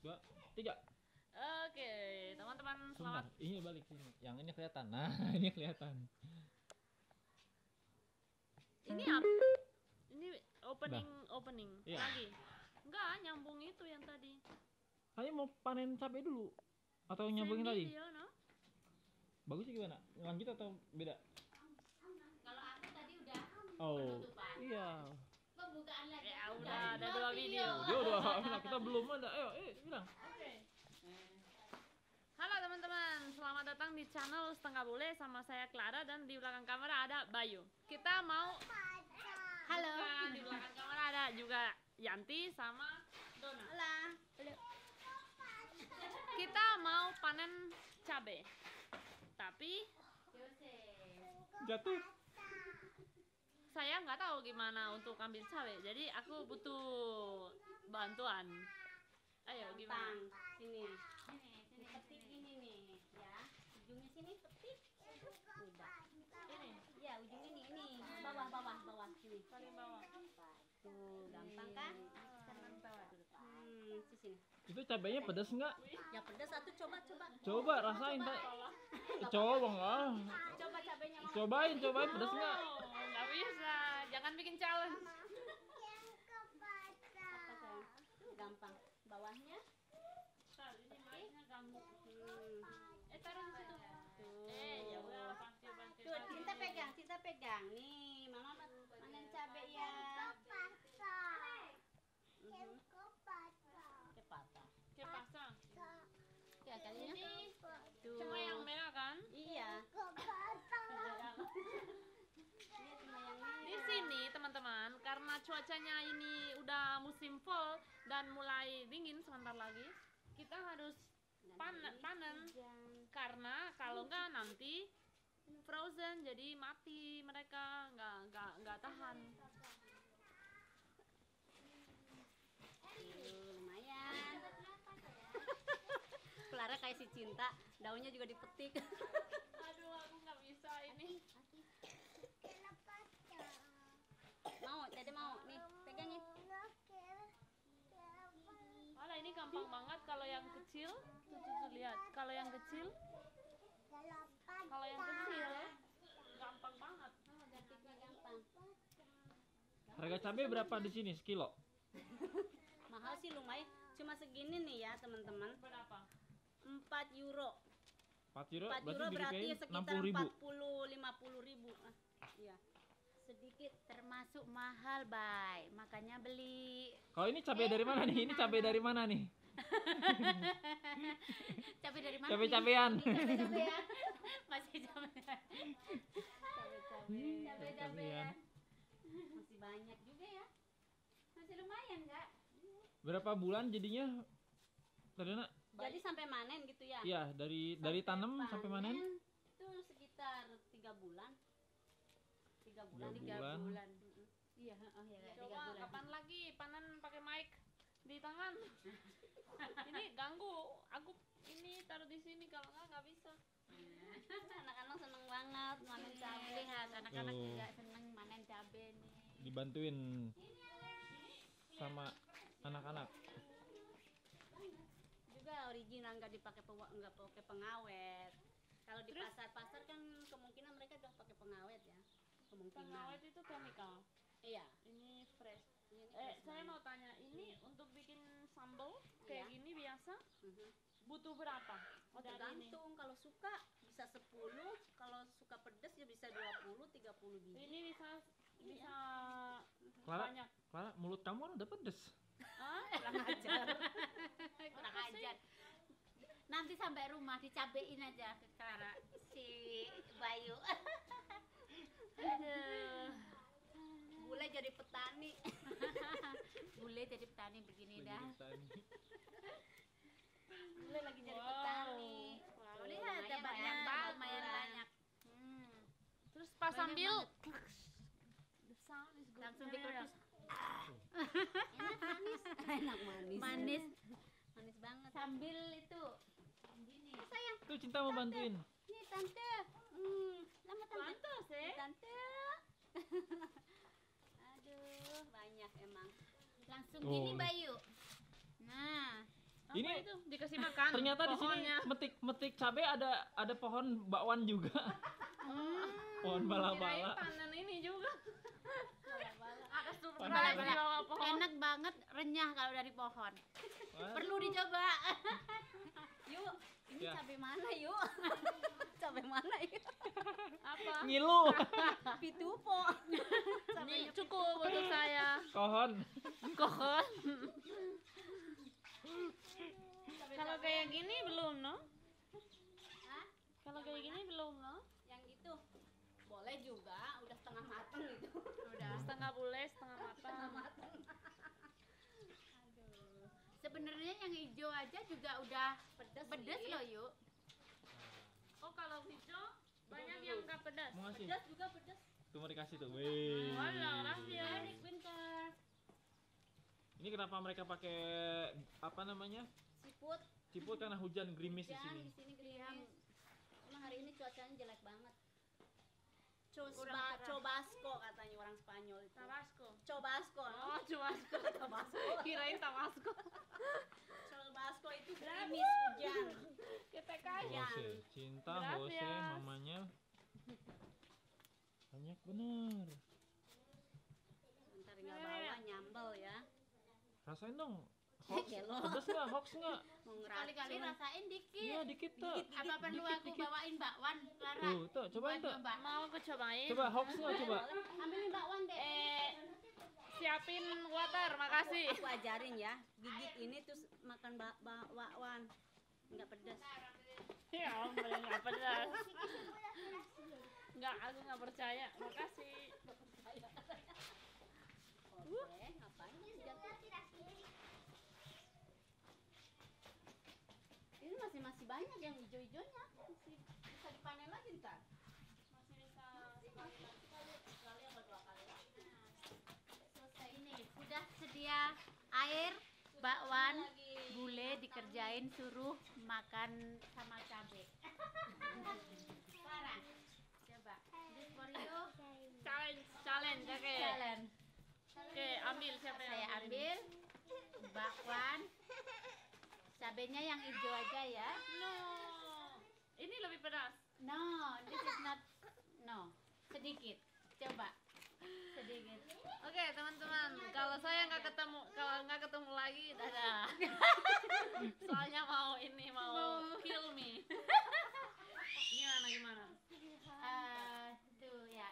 2, 3. Oke, teman-teman Sebentar, selamat. ini balik sini. Yang ini kelihatan. Nah, ini kelihatan. Ini apa? Ini opening Iya. lagi. Enggak, nyambung itu yang tadi. Saya mau panen cabai dulu atau nyambungin Same tadi? video, no? Bagusnya gimana? Lanjut atau beda? Kalau aku tadi udah Oh, penutupan. iya. Pembukaan lagi. Ya Aku udah, ada 2 video. Dia udah, nah, kita belum ada. Ayo, bilang. Halo teman-teman, selamat datang di channel Setengah Bule sama saya Clara dan di belakang kamera ada Bayu. Kita mau Halo. Bukan, di belakang kamera ada juga Yanti sama Dona. Halo. Kita mau panen cabai. Tapi Jatuh. saya nggak tahu gimana untuk ambil cabai, jadi aku butuh bantuan. Ayo gimana? Sini. Sini petik ini nih, ya. Ujungnya sini petik. Udah. Ini Ya, ujung ini. Bawah sini. paling bawah. Tuh, gampang kan? Kanan bawah dulu. Di sini. Itu cabainya pedas nggak? Ya pedas satu coba. Coba rasain, Pak. Coba nggak? Coba cabenya mau. Cobain pedas nggak? Oh, nggak bisa, jangan bikin challenge. Apa sayang? Tuh, gampang. Bawahnya. Ini mainnya ganggu. Taruh di situ. Tuh. Ya udah, panggil. Tuh, Cinta pegang. Nih, Mama panen cabai ya. Kepatah. Kepasang. Ya, kalinya. Ini Tuh. cuma yang merah kan? Iya. Ini cuma yang Di sini teman-teman, karena cuacanya ini udah musim fall dan mulai dingin sebentar lagi, kita harus panen karena kalau enggak nanti frozen, jadi mati mereka, nggak tahan. Lumayan. Clara kayak si Cinta, daunnya juga dipetik. Aduh, aku nggak bisa ini. Dede mau, nih pegangin. Malah ini gampang banget kalau yang kecil. Tuh, lihat. Kalau yang kecil gampang banget. Petiknya gampang. Harga cabai berapa di sini sekilo? Mahal sih lumayan, cuma segini nih ya teman-teman. Berapa? 4 euro. 4 euro 4 euro berarti berarti dikirain sekitar 60.000. 40-50 ribu. Iya. Sedikit termasuk mahal, Bay. Makanya beli. Kalau ini cabai dari mana nih? Ini cabai dari mana nih? Cabai dari mana? Cabai-cabean. Cabai-cabean. Masih cabai. Cabean. Masih banyak juga ya. Masih lumayan, enggak? Berapa bulan jadinya? Tadana? Jadi sampai manen gitu ya? Iya, dari tanam sampai manen? Itu sekitar 3 bulan. 3 bulan. 3 bulan. Iya, oh ya, 3 Coba bulan. kapan lagi panen pakai mic di tangan? Ini ganggu. Aku ini taruh di sini, kalau nggak bisa. Anak-anak seneng banget manen cabai. Lihat, anak-anak Tuh. juga seneng manen cabai nih. Dibantuin sama anak-anak. Juga original, nggak pakai pengawet. Kalau di Terus? pasar-pasar kan kemungkinan mereka udah pakai pengawet ya. Kemungkinan. Pengawet itu chemical. Iya. Ini fresh. Ini fresh Saya banget. mau tanya, ini untuk bikin sambal kayak Iya. gini biasa Mhm. butuh berapa? Oh, Dari ini. tergantung, kalau suka bisa 10, kalau suka pedas ya bisa 20, 30 biji. Ini bisa Clara, banyak. Clara, mulut kamu kan udah pedes. Hah? Kurang ajar. Kurang ajar. Nanti sampai rumah dicabein aja ke Clara si Bayu. Aduh. Bule jadi petani. Bule jadi petani begini dah. Bule lagi jadi Wow. petani. Wow, Lihat lumayan dapatnya banyak. lumayan banyak. Terus pas Banyak sambil banget. the sound is good. Langsung Ya, ya, ya. diketus. Enak manis. Enak manis. Manis banget. Sambil itu gini. Sayang, Tuh Cinta mau bantuin. nih tante. Lama tante. Pantas, Tante. Aduh, banyak emang. Langsung Oh. gini Bayu. Nah, Ini Apa itu dikasih makan. ternyata di sini pohonnya. metik cabe ada pohon bakwan juga. Pohon Kirain bala-bala. panen ini juga. Ada surprise Panen di bawah pohon. Enak banget, renyah kalau dari pohon. Wah, Perlu dicoba. Yuk, ini Ya. cabai mana yuk? Cabai mana yuk? Apa? ngilu. Pitupo. Ini cukup untuk saya. Kohon. Kohon. Kalau kayak gini belum, no? Hah? Kalau kayak gini belum, no? Yang itu boleh juga, udah setengah mateng itu. Udah Setengah bule, setengah matang. mateng. Aduh. Sebenarnya yang hijau aja juga udah pedes loh yuk. Oh, kalau hijau banyak yang nggak pedas. Mau ngasih? Pedas juga pedas. Tuh mau dikasih tuh. Wih. Walah, rahasia. Erik pintar. Ini kenapa mereka pakai apa namanya? Siput. Siput karena hujan gerimis di Hujan sini. di sini gerimis. Emang hari ini cuacanya jelek banget. Kurang cerah. Chobasco katanya orang Spanyol itu. Tabasco. Chobasco. Oh, Tabasco. Tabasco. Kirain Tabasco. Chobasco itu gerimis hujan. Kita kaya. Jose, cinta Gracias. Jose mamanya. Banyak bener. Ntar tinggal bawa nyambel ya. Rasain dong. Hoax, Gelo. pedes nggak? Hoax nggak? Mau kali-kali rasain dikit. Iya dikit tuh. Apa perlu aku bawain bakwan, Clara? Tuh, cobain tuh. Coba. Mau aku cobain? Coba hoax nggak coba? Ambilin bakwan deh. Siapin water, makasih. Aku ajarin ya. Gigit ini terus makan bakwan. Enggak pedas. Ya ampun, nggak pedas. Nggak, aku nggak percaya. Makasih. Oke, ngapain sih jatuh? Ini masih banyak yang hijau-hijaunya. Masih bisa dipanen lagi ntar. Masih bisa. Sekali apa 2 kali lagi. Selesai ini. Udah sedia air, bakwan, bule dikerjain suruh makan sama cabe. Sarah, coba. This for you. Challenge, oke. Jalan. Oke, ambil siapa yang Saya ambil bakwan. Cabenya yang hijau aja ya. No, ini lebih pedas. No, this is not. No, sedikit. Coba. Sedikit. Oke, teman-teman, kalau nggak ketemu lagi, dadah. Soalnya mau kill me. Gimana? Tuh ya.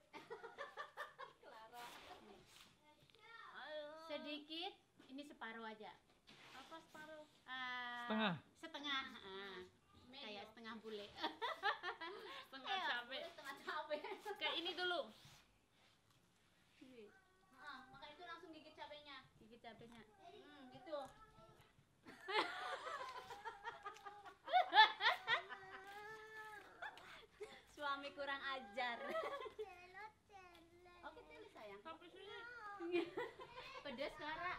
Nih. Sedikit. Ini separuh aja. Apa separuh? Setengah. Setengah. Kayak setengah bule. Setengah cabe. Setengah cabe. Kayak ini dulu. Maka itu langsung gigit cabenya. Gigit cabenya. Gitu. Suami kurang ajar. Oke, Teli sayang. Sampai sini. Pedes, Clara.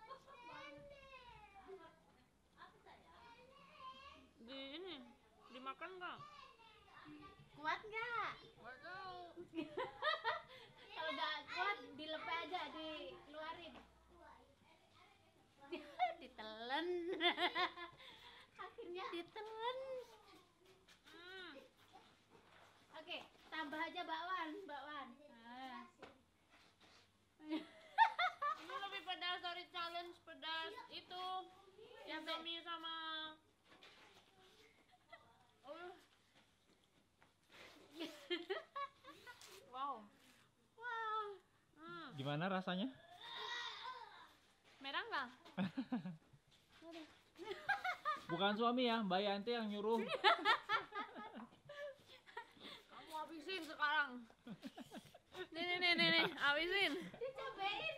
Di ini dimakan nggak? Kuat nggak? Nggak tahu. Kalau nggak kuat, dilepeh aja, dikeluarin. Ditelen. Akhirnya ditelen. Oke, tambah aja bakwan. Nah. Ini lebih pedas dari challenge pedas itu yang demi sama. Wow. Gimana rasanya? Merah nggak? Bukan suami ya, Mbak Yanti yang nyuruh. Kamu habisin sekarang. Nih, habisin. Dicobain.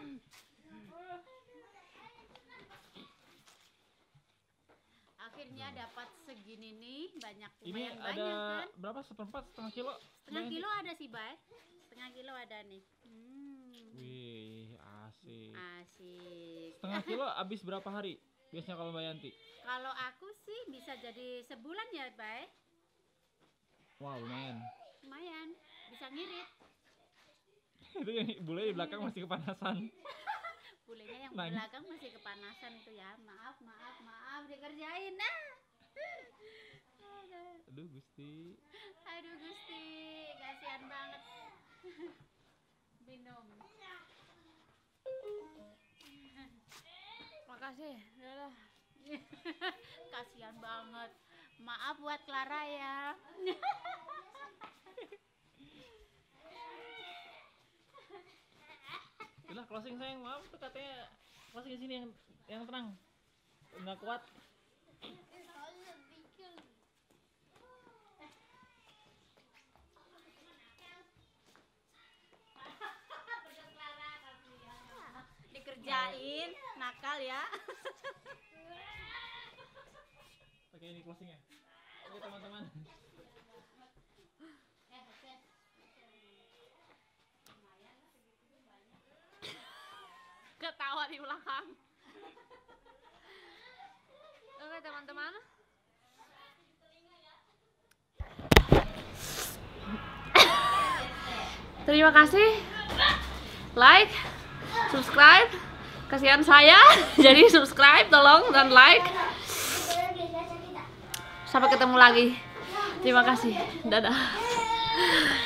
Akhirnya dapat segini nih, Ini lumayan ada banyak kan? berapa? Seperempat, setengah kilo? Setengah Mbak kilo Yanti? ada sih, Bay. Setengah kilo ada nih. Wih, asik. Asik. Setengah kilo habis berapa hari? Biasanya kalau Mbak Yanti? Kalau aku sih bisa jadi sebulan ya, Bay. Wow, lumayan. Lumayan, bisa ngirit. Itu yang bule di belakang masih kepanasan. Bulenya yang Nangis. belakang masih kepanasan tuh ya. Maaf, maaf, maaf dikerjain. Nah. Aduh Gusti. Aduh Gusti, kasihan banget. Minum. Makasih. Yaudah. Kasihan banget. Maaf buat Clara ya. Udah closing sayang, maaf tuh katanya closing di sini yang tenang. Nggak kuat. Dikerjain, nakal ya. Oke, ini closingnya. Oke teman-teman. Ketawa di belakang. Oke teman-teman. Terima kasih. Like, subscribe. Kasihan saya. Jadi subscribe tolong dan like. Sampai ketemu lagi. Terima kasih. Dadah.